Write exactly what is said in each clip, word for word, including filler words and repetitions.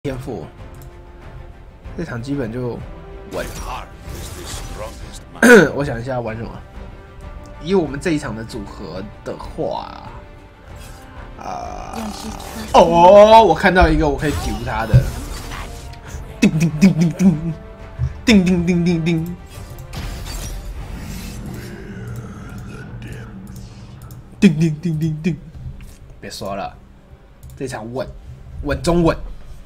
天赋，这场基本就稳。我想一下玩什么。以我们这一场的组合的话，啊、呃，哦，我看到一个我可以丢他的，叮叮叮叮叮，叮叮叮叮叮，叮叮叮叮叮，别说了，这场稳，稳中稳。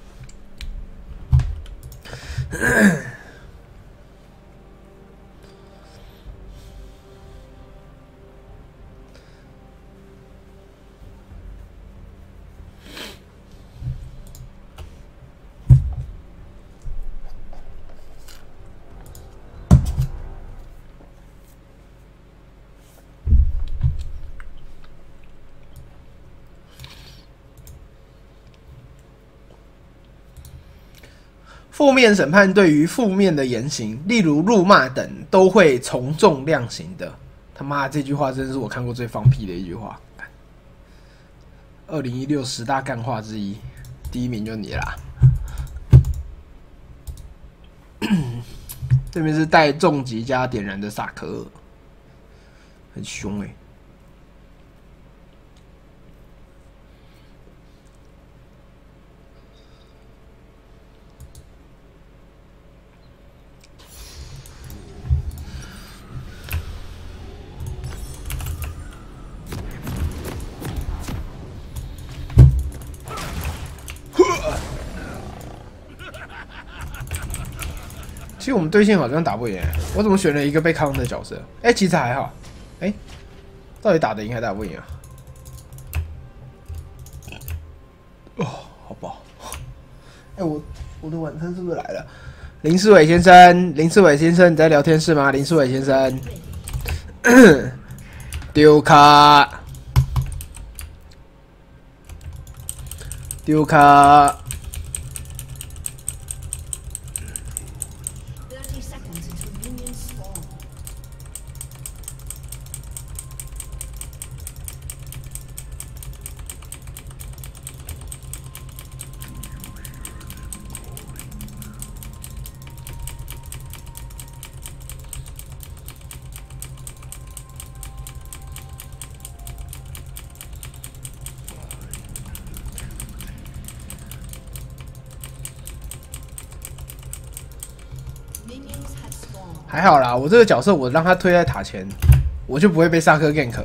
负面审判对于负面的言行，例如辱骂等，都会从重量刑的。他妈，这句话真是我看过最放屁的一句话。二零一六十大干话之一，第一名就你啦。这边是带重击加点燃的萨克尔，很凶哎、欸。其实我们对线好像打不赢，我怎么选了一个被康的角色？哎、欸，其实还好。哎、欸，到底打得赢还打不赢啊？哦，好不好？哎、欸，我我的晚餐是不是来了？林世伟先生，林世伟先生，你在聊天室吗？林世伟先生，丢卡，丢卡。还好啦，我这个角色我让他推在塔前，我就不会被萨克 gank。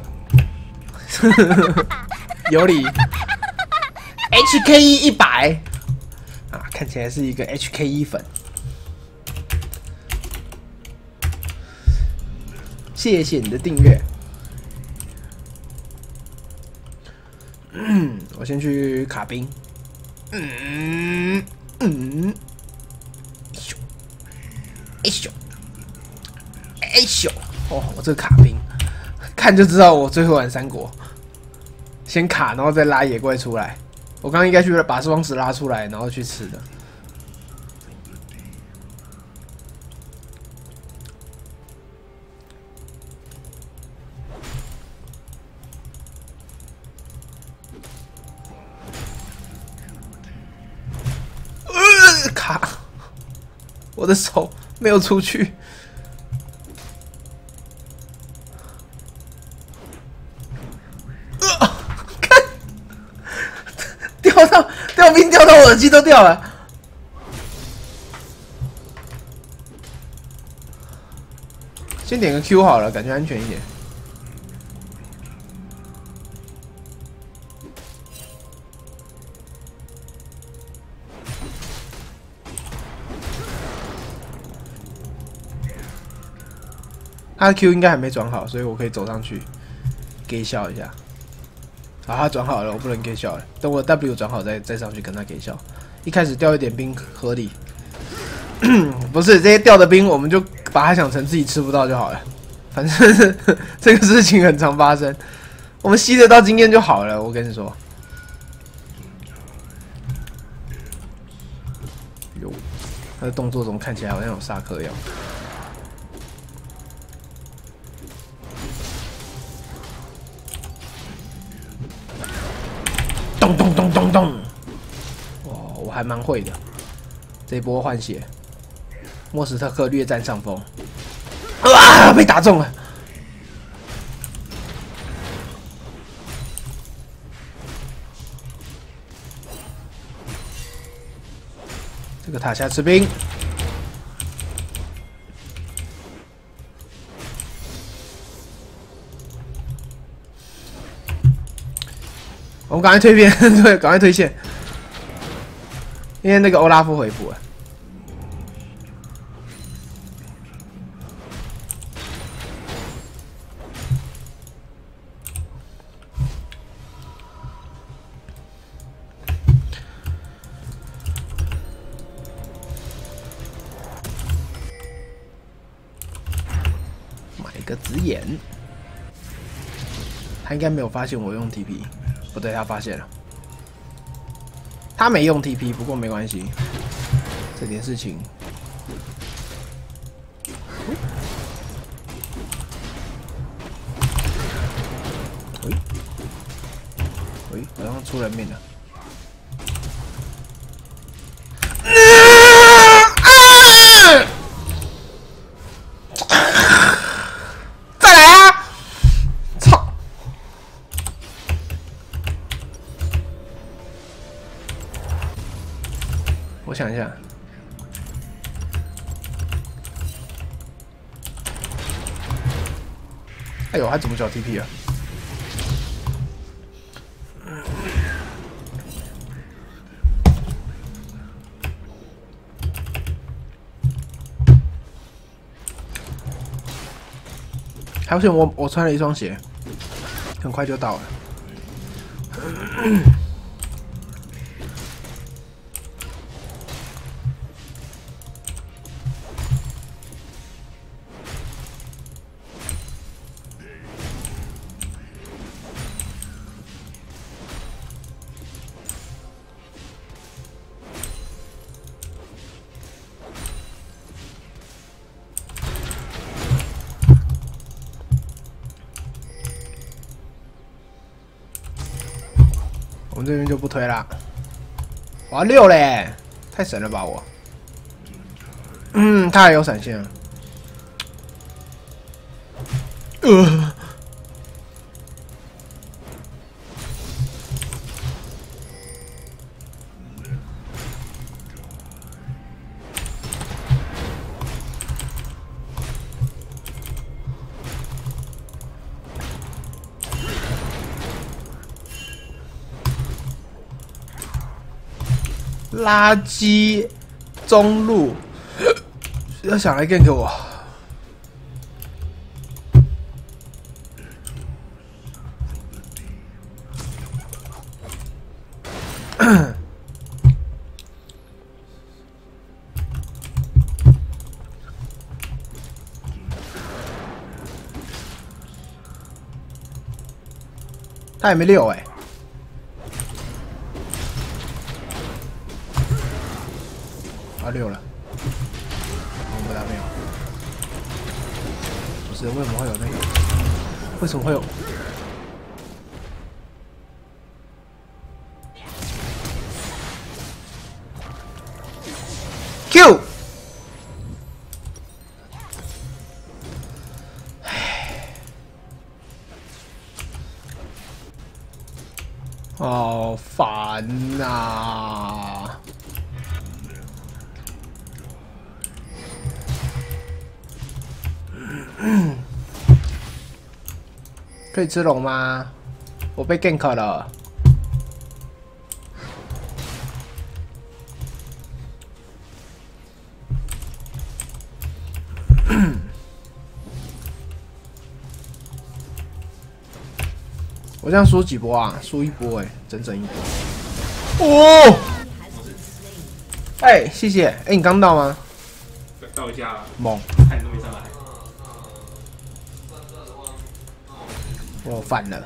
有理 ，H K 一一百啊，看起来是一个 H K 一粉。谢谢你的订阅。嗯，我先去卡兵。嗯嗯，咻，哎咻。哎咻！哦，我这个卡兵，看就知道我最会玩三国。先卡，然后再拉野怪出来。我刚刚应该去把双石拉出来，然后去吃的。呃，卡！我的手没有出去。掉到掉兵掉到我耳机都掉了，先点个 Q 好了，感觉安全一点。他的 Q 应该还没转好，所以我可以走上去给笑一下。好，他转好了，我不能给笑了。等我 W 转好再再上去跟他给笑。一开始掉一点兵合理，不是这些掉的兵，我们就把它想成自己吃不到就好了。反正这个事情很常发生，我们吸得到经验就好了。我跟你说，哟，他的动作怎么看起来好像有萨克一样？咚咚咚咚咚！哇，我还还蛮会的。这一波换血，莫斯特克略占上风。啊！被打中了。这个塔下吃兵。 我们赶快退变，对，赶快退线，因为那个欧拉夫回补了。买一个紫眼，他应该没有发现我用 T P。 不对，他发现了，他没用 T P， 不过没关系，这点事情。喂，喂，好像出人命了。再来啊！ 我想一下，哎呦，他怎么找 T P 啊？还不行，我我穿了一双鞋，很快就到了。我们这边就不推啦。我要六嘞，太神了吧我！嗯，他还有闪现啊。呃。垃圾中路，要想来 gank 我。他也没六哎、欸。 啊六了，我不打没有，不是为什么会有那个？为什么会有 ？Q， 好烦呐、啊！ 可以吃龙吗？我被 gank 了。我这样输几波啊？输一波哎、欸，整整一波。哦！哎、欸，谢谢。哎、欸，你刚到吗？ 到一下， 猛！ 看你都没上来。 我反了。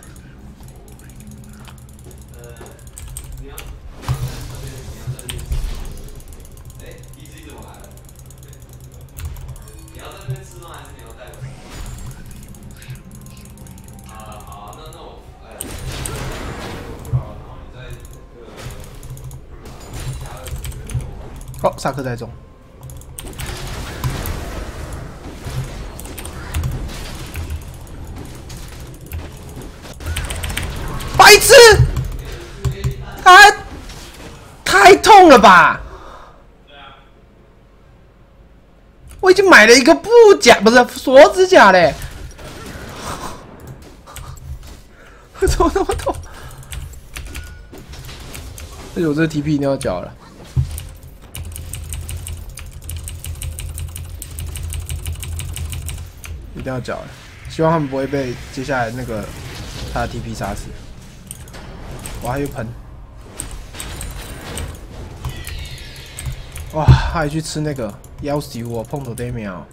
哦，萨克在中。白痴！他太痛了吧！我已经买了一个布甲，不是锁指甲嘞。怎么那么痛？而且我这个 T P 一定要缴了。一定要缴了，希望他们不会被接下来那个他的 T P 杀死。我还有喷，哇，他还去吃那个，要死我碰头对秒。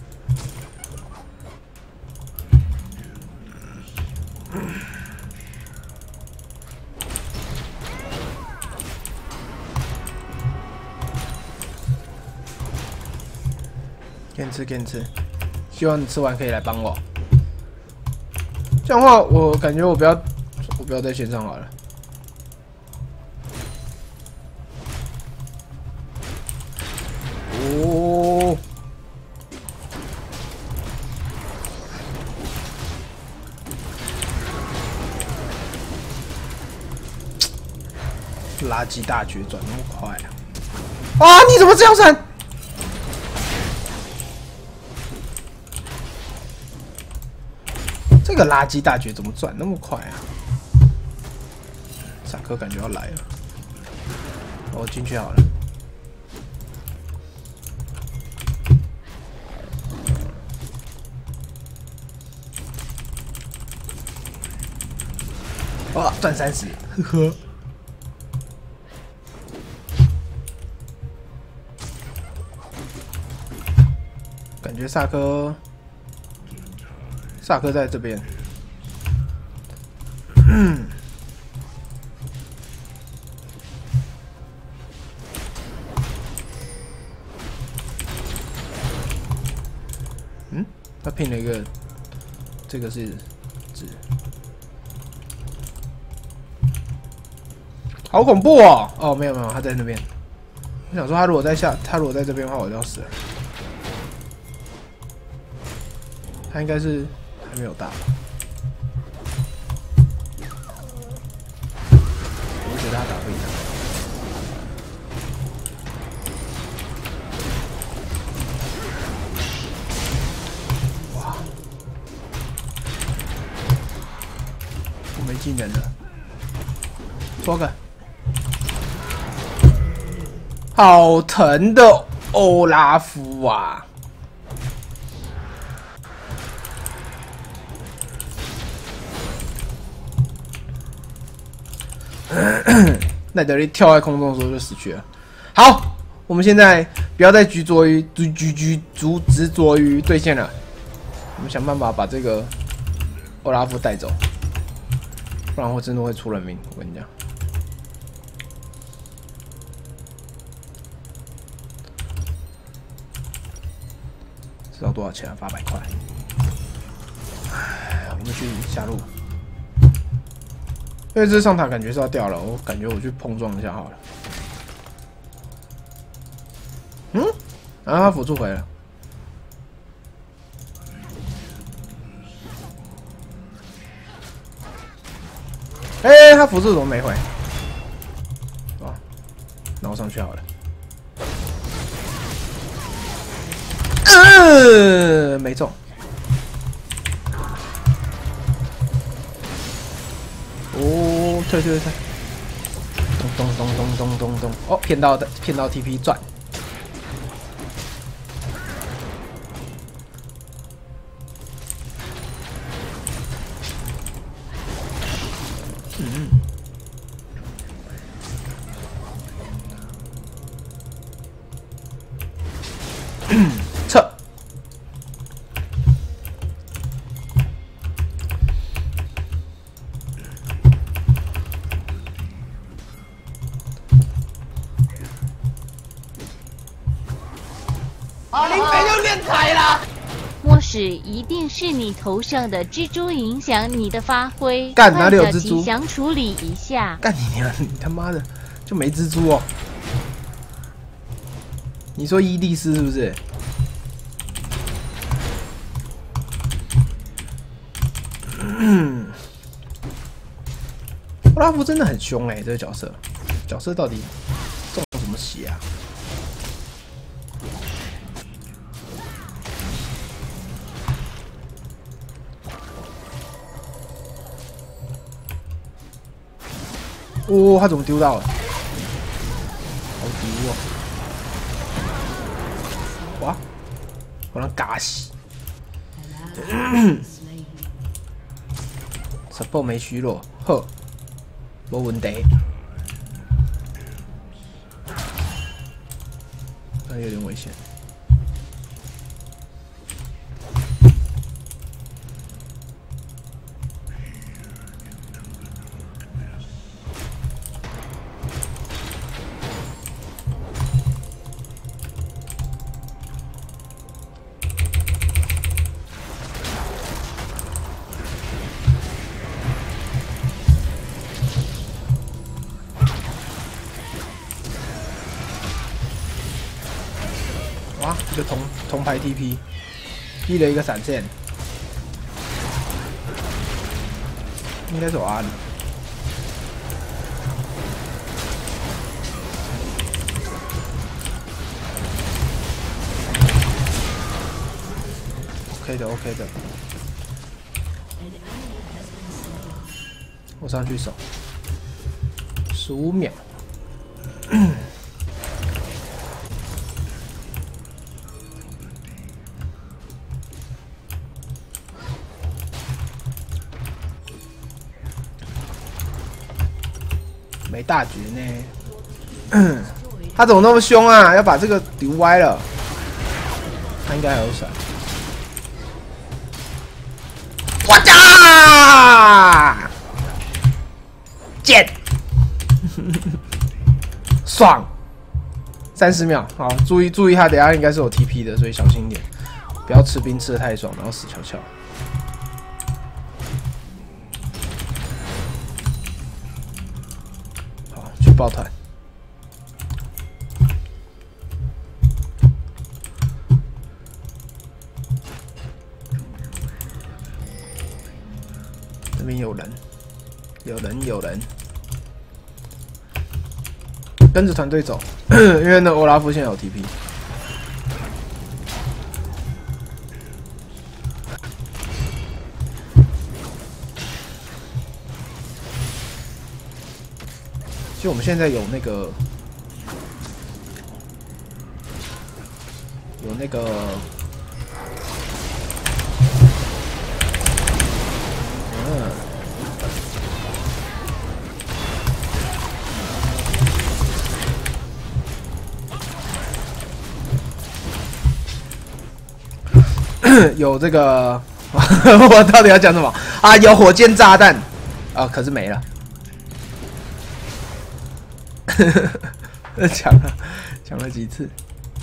给你吃，给你吃。希望你吃完可以来帮我。这样的话，我感觉我不要，我不要在线上好了。哦，垃圾大绝转那么快啊！啊，你怎么这样闪？这个垃圾大绝怎么转那么快啊？萨克感觉要来了，我进去好了。哇，赚三十，呵呵。感觉萨克。萨克在这边，嗯，嗯，他拼了一个，这个是纸，好恐怖哦！哦，没有没有，他在那边。我想说，他如果在下，他如果在这边的话，我就要死了。他应该是。还没有大吧？我觉得他打不赢他。哇！我没技能了，戳个！好疼的欧拉夫啊！奈德利跳在空中的时候就死去了。好，我们现在不要再执着于执执执执执着于对线了，我们想办法把这个欧拉夫带走，不然我真的会出人命。我跟你讲，知道多少钱啊？八百块。唉，我们去下路。因为这上塔感觉是要掉了，我感觉我去碰撞一下好了。嗯，然后他辅助回了。哎、欸，他辅助怎么没回？哦，那我上去好了。嗯、呃，没中。哦，退退退！咚咚咚咚咚咚咚！哦，骗到的，骗到 T P 赚。嗯。撤。啊！林北又练财了。 默使一定是你头上的蜘蛛影响你的发挥， 干哪里有蜘蛛？ 想处理一下。 干你娘！你他妈的就没蜘蛛哦！ 你说伊利斯是不是？嗯，欧拉夫真的很凶哎、欸，这个角色，角色到底中了什么邪啊？哦，他怎么丢到了？好毒哦！哇，我让嘎死。support 没虚弱，呵，无问题。那有点危险。哇，一个铜铜牌 T P， 劈了一个闪现，应该是我阿里。OK 的 ，OK 的。我上去守，十五秒。没大局呢，他怎么那么凶啊？要把这个丢歪了，他应该还有闪。我操！剑，爽！三十秒，好，注意注意，他等下应该是有 T P 的，所以小心一点，不要吃兵吃的太爽，然后死翘翘。抱团，这边有人，有人，有人，跟着团队走，因为那欧拉夫现在有 T P。其实我们现在有那个有那个嗯，有这个我到底要讲什么啊？有火箭炸弹啊，可是没了。抢了，抢了几次？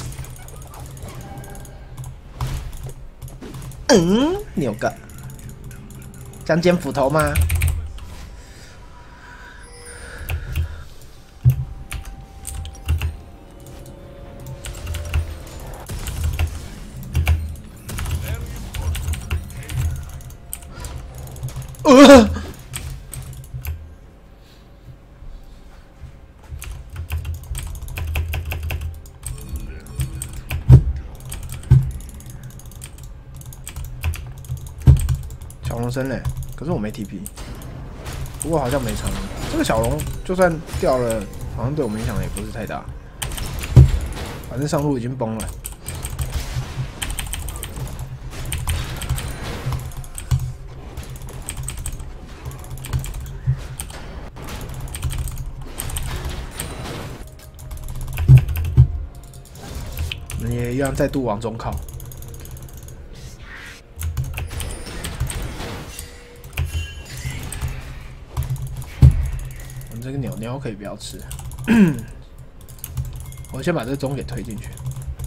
嗯，扭个将尖斧头吗？呃。小龙生嘞，可是我没 T P， 不过好像没成。这个小龙就算掉了，好像对我们影响也不是太大。反正上路已经崩了。我们也一样再度往中靠。这个鸟鸟可以不要吃，我先把这个钟给推进去。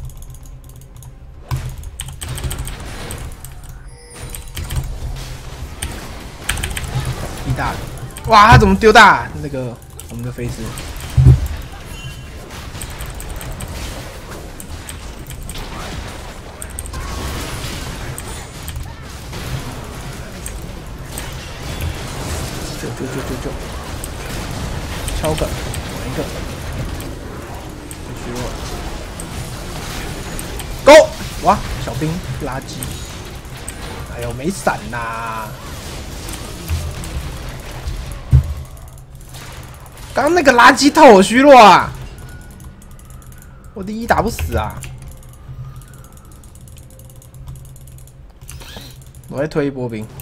一大，哇，他怎么丢大？那个我们的菲斯， 救救救救！敲个，玩一个，继续我。Go！ 哇，小兵垃圾！哎呦，没闪呐！刚刚那个垃圾套我虚弱啊！我第一打不死啊！我再推一波兵。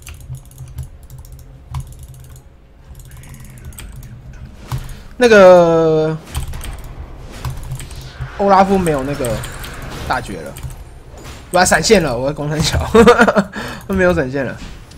那个欧拉夫没有那个大绝了，我要闪现了，我要攻很小，没有闪现了。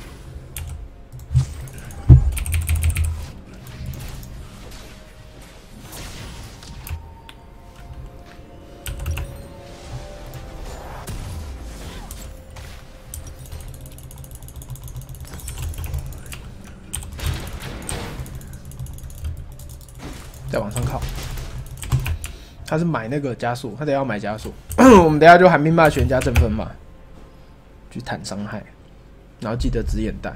再往上靠，他是买那个加速，他得要买加速。我们等一下就寒冰霸权加正分吧，去坦伤害，然后记得紫眼带。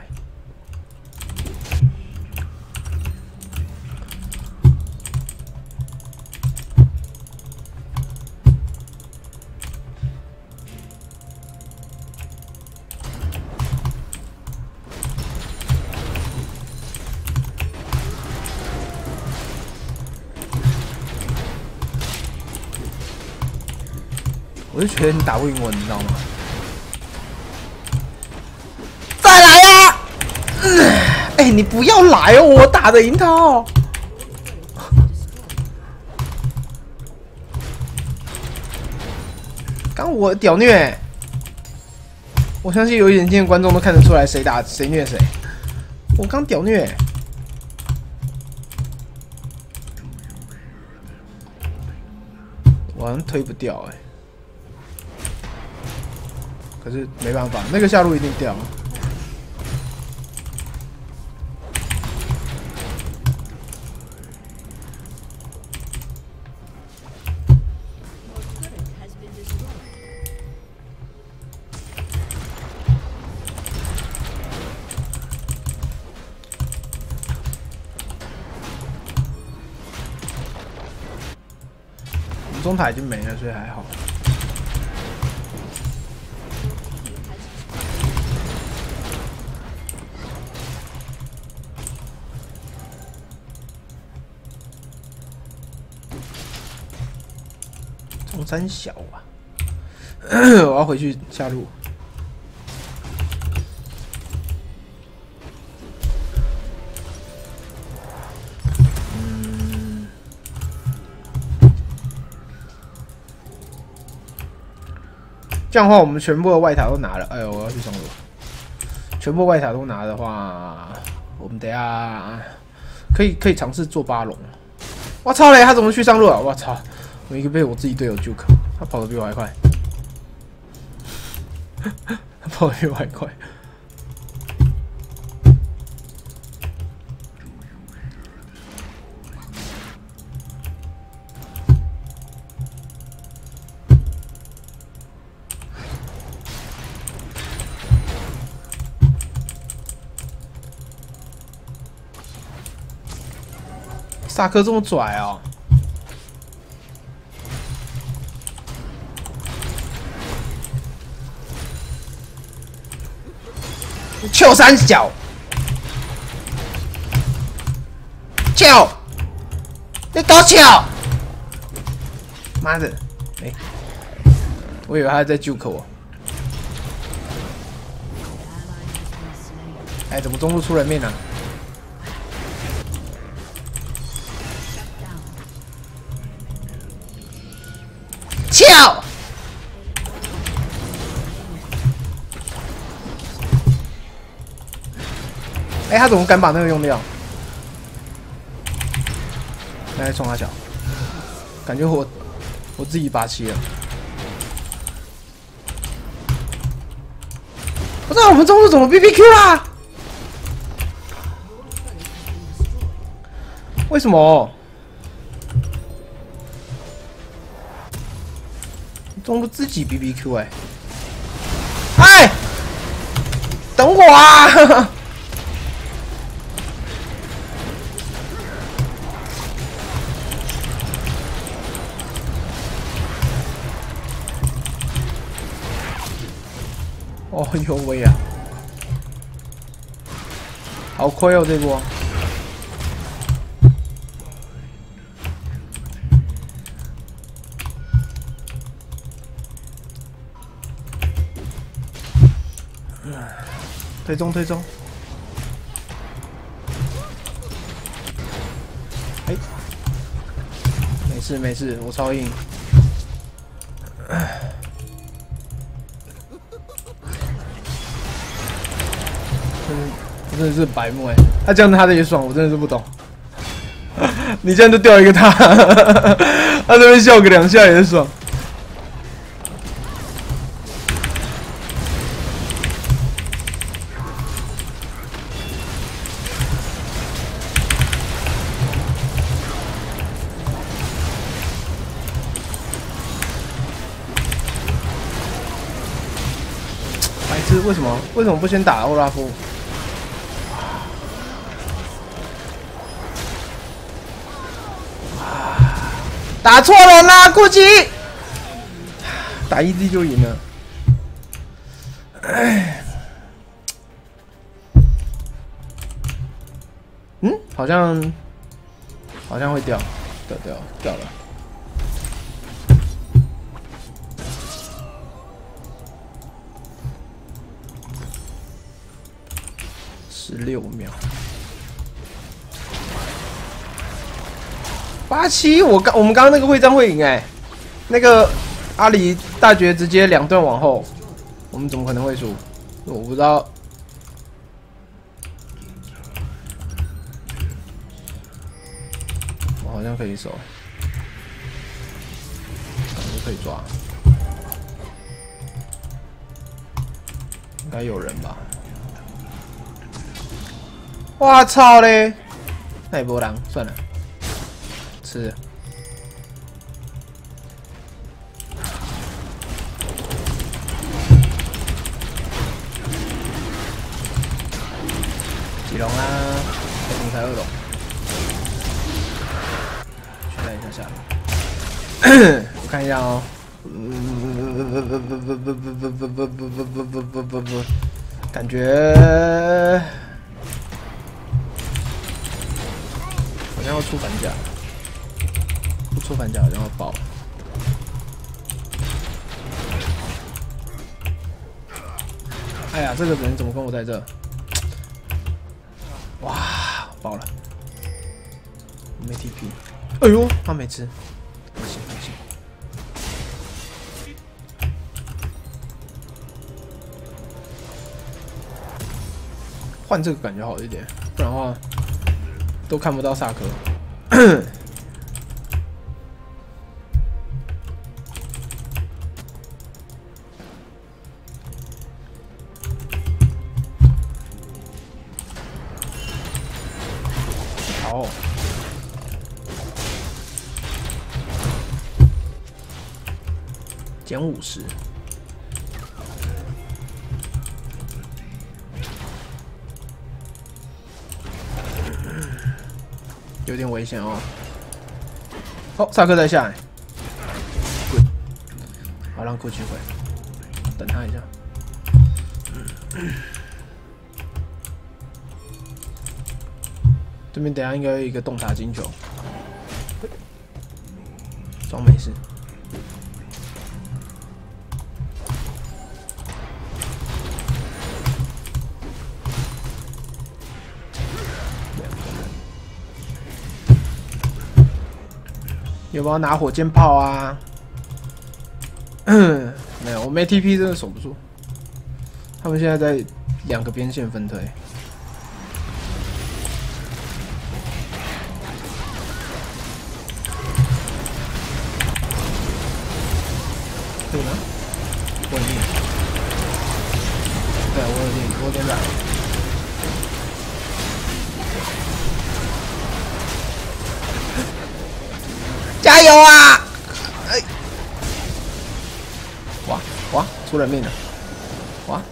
我就觉得你打不赢我，你知道吗？再来呀！哎、欸，你不要来哦，我打得赢他哦。刚我屌虐，我相信有眼睛的观众都看得出来谁打谁虐谁。我刚屌虐。我好像推不掉哎、欸。可是没办法，那个下路一定掉。我们中塔已经没了，所以还好。中山小啊！我要回去下路。嗯，这样的话，我们全部的外塔都拿了。哎呦，我要去上路。全部外塔都拿的话，我们等一下可以可以尝试做巴龙。我操嘞！他怎么去上路啊？我操！我一个被我自己队友 juke， 他跑得比我还快，他跑得比我还快。萨克这么拽哦！跳三角，跳，你搞跳！妈的，哎、欸，我以为他在救口我。哎、欸，怎么中路出人命啊？跳！哎、欸，他怎么敢把那个用掉？来冲他脚，感觉我我自己拔气了。我操，我们中路怎么 B B Q 啦？为什么？中路自己 B B Q 哎、欸！哎，等我啊！ 哦呦喂啊！好亏哦这波。推中推中。哎，没事没事，我超硬。嗯，我真的是白目哎！他这样他的也爽，我真的是不懂。你这样就掉一个他，他这边笑个两下也是爽。白痴，为什么？为什么不先打欧拉夫？打错了啦，顾及！打一 D 就赢了。哎，嗯，好像好像会掉，掉掉掉了。十六秒。八七，我刚我们刚刚那个会战会赢哎，那个阿里大绝直接两段往后，我们怎么可能会输？我不知道。我好像可以守，感觉可以抓，应该有人吧？哇操嘞！那也没人，算了。吃，几龙啊？二龙才二龙，去看一下下面，我看一下哦。感觉好像要出反甲。不出反甲好像要爆。哎呀，这个人怎么跟我在这？哇，爆了！没 T P。哎呦，他没吃，不行不行。换这个感觉好一点，不然的话都看不到萨克。好，减五十，有点危险哦。哦，萨克在下来，好，让过去回，等他一下。这边等下应该有一个洞塔金球，装没事。有没有拿火箭炮啊？没有，我没 T P 真的守不住。他们现在在两个边线分推。可以吗？我有力，对，我有力，我有点软。加油啊！哎，哇哇，出人命了！哇！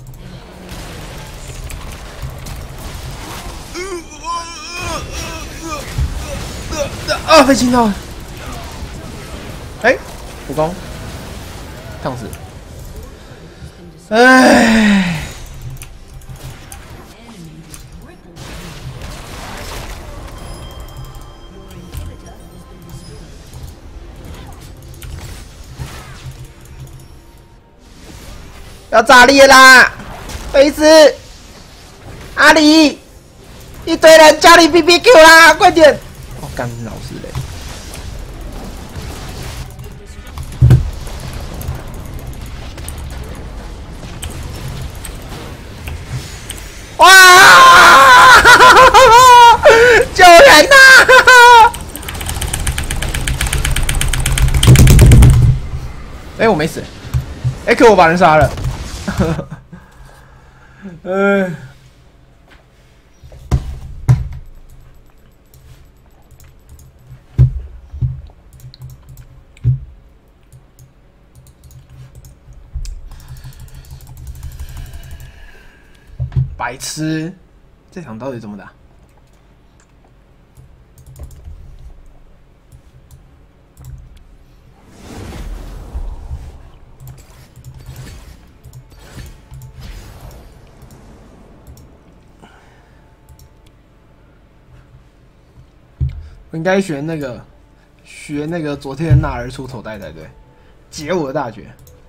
啊，被清到了！哎，普攻。烫死！ 唉。要炸裂啦！菲斯、阿里，一堆人家里 B B Q 啦，快点！我、哦、干老师嘞！哇！救人呐！哎、欸，我没死。哎、欸，可我把人杀了。嗯。白痴，这场到底怎么打？我应该学那个，学那个昨天的纳尔出头带才对，解我的大绝。